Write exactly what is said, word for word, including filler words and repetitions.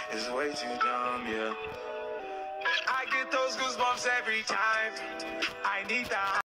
is way too dumb, yeah. I get those goosebumps every time. I need that.